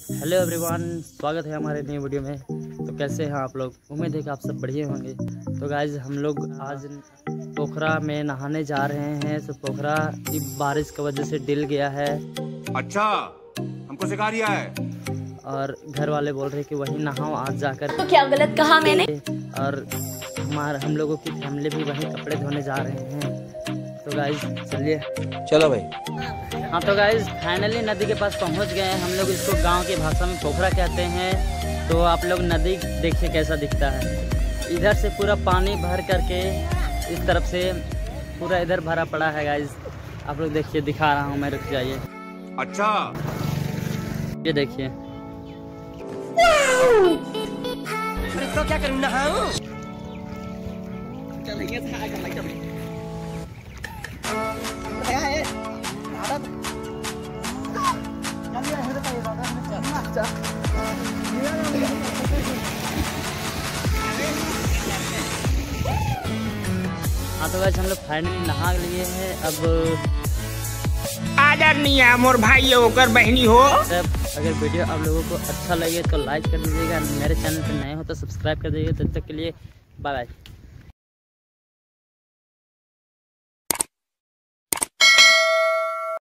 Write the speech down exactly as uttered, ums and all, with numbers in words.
Hello everyone, स्वागत है हमारे नई वीडियो में। तो कैसे हैं आप लोग? उम्मीद है कि आप सब बढ़िया होंगे। तो गाइज हम लोग आज पोखरा में नहाने जा रहे हैं। तो पोखरा की बारिश की वजह से डिल गया है। अच्छा, हमको सिखा रिया है। और घर वाले बोल रहे हैं कि वहीं नहाओ आज जाकर। तो क्या गलत कहा मैंने? और हमारे हम लोगों की फैमिली भी वहीं कपड़े धोने जा रहे हैं। तो गाइज चलिए, चलो भाई। हाँ तो गाइज फाइनली नदी के पास पहुंच गए हैं हम लोग। इसको गांव की भाषा में पोखरा कहते हैं। तो आप लोग नदी देखिए कैसा दिखता है। इधर से पूरा पानी भर करके इस तरफ से पूरा इधर भरा पड़ा है गाइज। आप लोग देखिए, दिखा रहा हूँ मैं, रुक जाइए। अच्छा, ये देखिए, तो क्या करूँ, नहाऊं? हाँ तो गाइस हम लोग फाइनली नहा लिए हैं। अब आदरणीय मोर भाई होकर बहनी हो। सब अगर वीडियो आप लोगों को अच्छा लगे तो लाइक कर दीजिएगा। मेरे चैनल पर नए हो तो सब्सक्राइब कर दीजिएगा। तब तक के लिए बाय बाय।